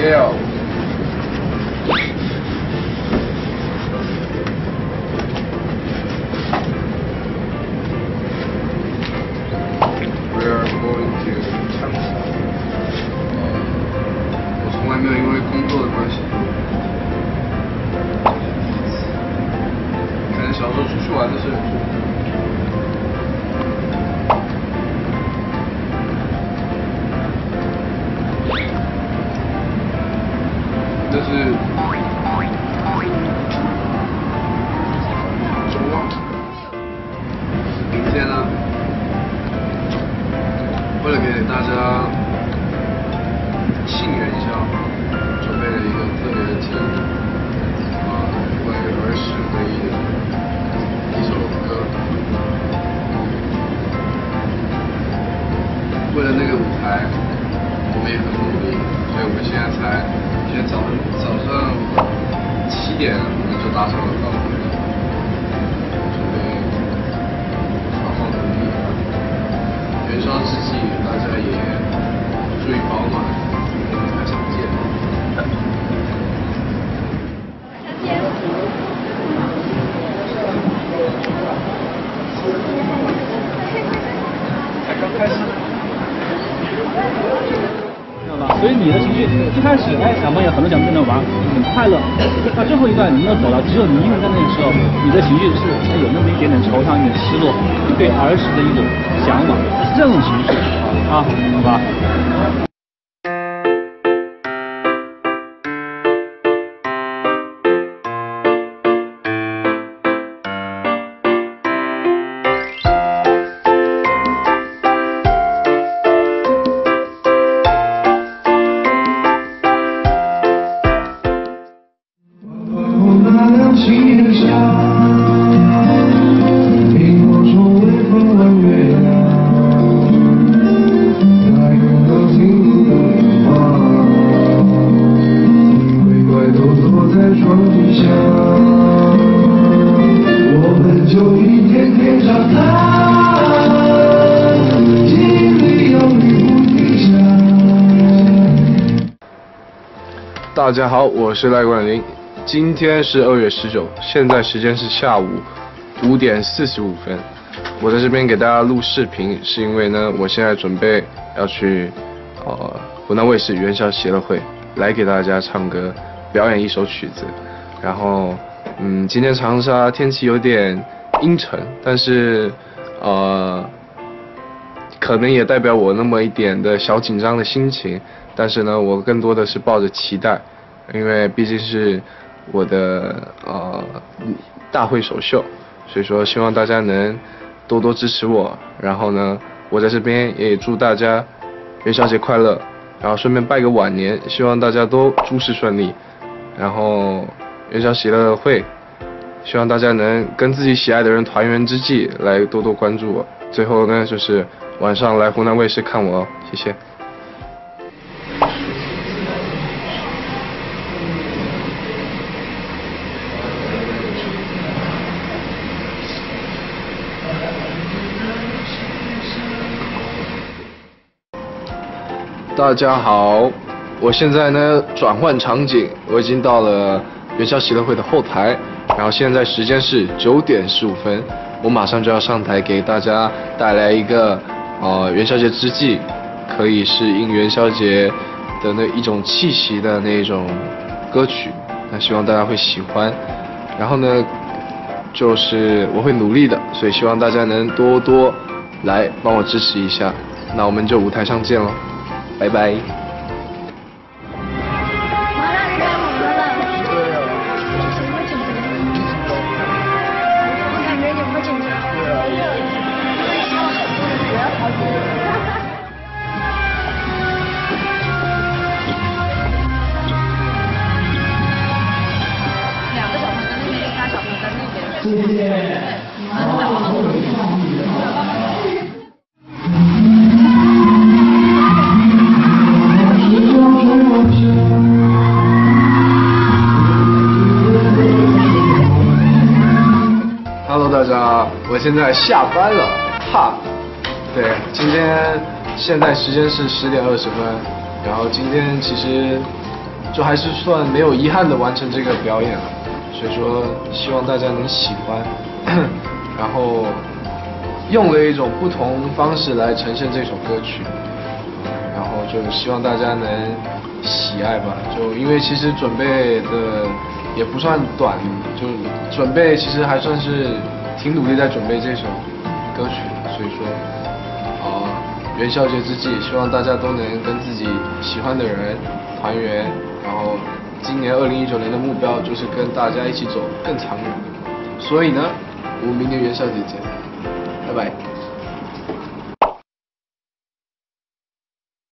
6。We are going to 长沙。我从来没有因为工作的关系，可能小时候出去玩的时候。 这是周望。明天呢，为了给大家庆元宵，准备了一个特别的节目，关于儿时回忆的一首歌。为了那个舞台，我们也很努力，所以我们现在今天早上7点我们就搭上了高铁，准备好好努力。元宵之际，大家也注意保暖，舞台上见。才刚开始。 所以你的情绪一开始，小朋友很多小朋友在那玩，很快乐。到最后一段你要走了，只有你一个人在那个时候，你的情绪是有那么一点点惆怅，一点失落，对儿时的一种向往，是这种情绪啊，好吧？ 大家好，我是赖冠霖。今天是2月19，现在时间是下午5点45分。我在这边给大家录视频，是因为呢，我现在准备要去湖南卫视元宵协乐会来给大家唱歌，表演一首曲子。然后，今天长沙天气有点阴沉，但是可能也代表我那么一点的小紧张的心情。但是呢，我更多的是抱着期待。 因为毕竟是我的大会首秀，所以说希望大家能多多支持我。然后呢，我在这边也祝大家元宵节快乐，然后顺便拜个晚年，希望大家都诸事顺利。然后元宵喜乐会，希望大家能跟自己喜爱的人团圆之际来多多关注我。最后呢，就是晚上来湖南卫视看我哦，谢谢。 大家好，我现在呢转换场景，我已经到了元宵喜乐会的后台，然后现在时间是9点15分，我马上就要上台给大家带来一个元宵节之际可以适应元宵节的那一种气息的那种歌曲，那希望大家会喜欢。然后呢，就是我会努力的，所以希望大家能多多来帮我支持一下。那我们就舞台上见喽。 拜拜。 2个小朋友在那边，3小朋友在那边。谢谢。 Hello， 大家，我现在下班了，哈。对，今天现在时间是10点20分，然后今天其实就还是算没有遗憾的完成这个表演了。所以说，希望大家能喜欢，然后用了一种不同方式来呈现这首歌曲，然后就希望大家能喜爱吧。就因为其实准备的也不算短，就准备其实还算是挺努力在准备这首歌曲的。所以说，元宵节之际，希望大家都能跟自己喜欢的人团圆，然后今年2019年的目标就是跟大家一起走更长远。所以呢，我们明年元宵节见，拜拜。